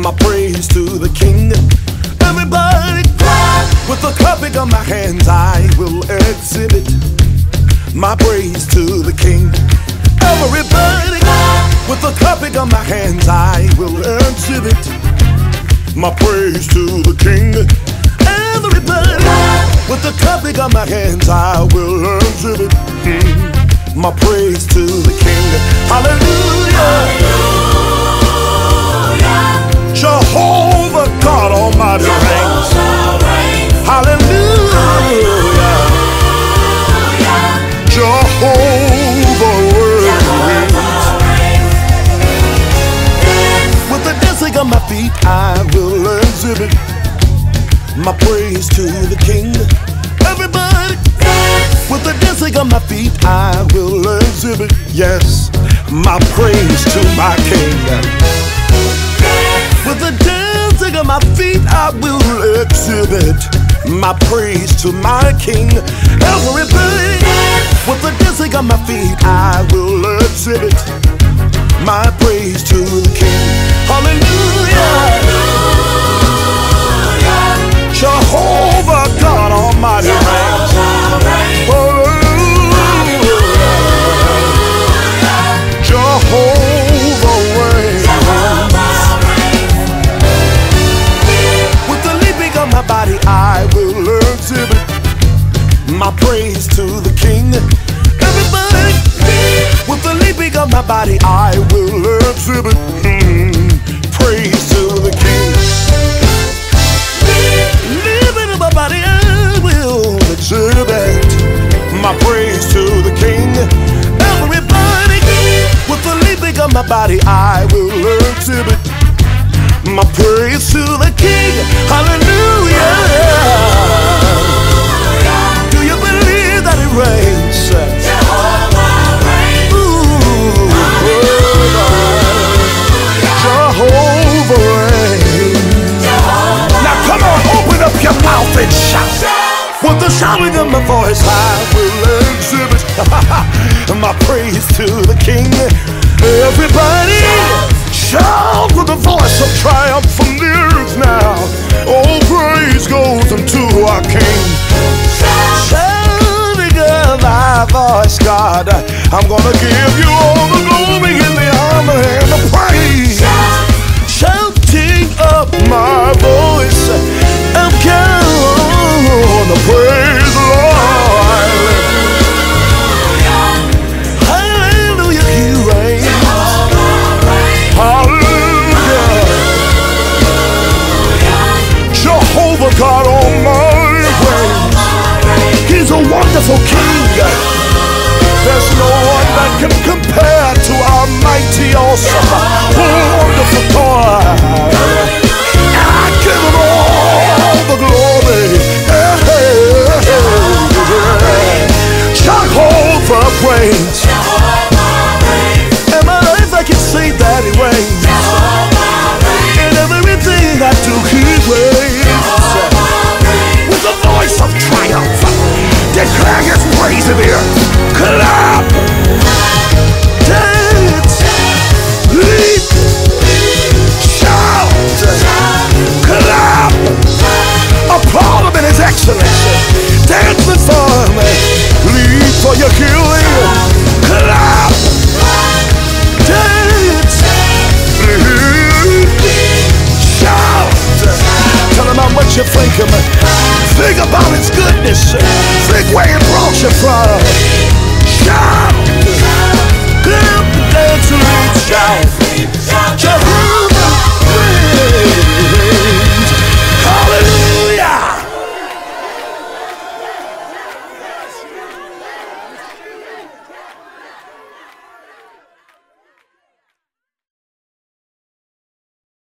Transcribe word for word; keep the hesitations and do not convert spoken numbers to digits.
My praise to the King. Everybody clap. With the cupping of my hands I will exhibit my praise to the King. Everybody clap. With the cupping of my hands I will exhibit my praise to the King. Everybody clap. With the cupping of my hands I will exhibit mm, my praise to the King. Hallelujah. Hallelujah. Jehovah God Almighty reigns. Hallelujah. Jehovah reigns. With the dancing of my feet I will exhibit my praise to the King. Everybody dance. With the dancing of my feet I will exhibit, yes, my praise to my King. Dance. With the dancing of my feet I will exhibit my praise to my King. Everybody dance. With the dancing of my feet I will exhibit my praise to the King. Hallelujah. Jehovah God Almighty reigns. Jehovah reigns. With the leaping of my body I will exhibit my praise to the King. Everybody, with the leaping of my body I will exhibit mm, praise to the King. My body I will exhibit my praise to the King. Everybody, with the leaping of my body I will exhibit my praise to the King. Hallelujah. Do you believe that He reigns? Jehovah reigns. Ooh, Jehovah reigns. Now come on, open up your mouth and shout. With the shouting of my voice I will exhibit my praise to the King. Everybody shout with the voice of triumph from the earth now. Oh, praise goes unto our King. Shouting of my voice, God, I'm gonna give you all the glory and the honor and the praise. Shouting up my voice, I'm gonna praise the Lord. Hallelujah, He reigns. Hallelujah. Jehovah God Almighty reigns. He's a wonderful King. There's no one that can compare to our mighty, awesome,